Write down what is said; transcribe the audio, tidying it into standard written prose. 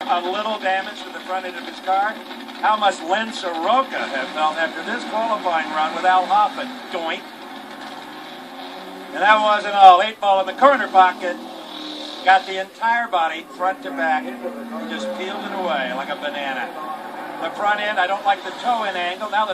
a little damage to the front end of his car. How must Len Soroka have felt after this qualifying run with Al Hoffman? Doink. And that wasn't all. 8-ball in the corner pocket. Got the entire body, front to back. Just peeled it away like a banana. The front end, I don't like the toe-in angle. Now the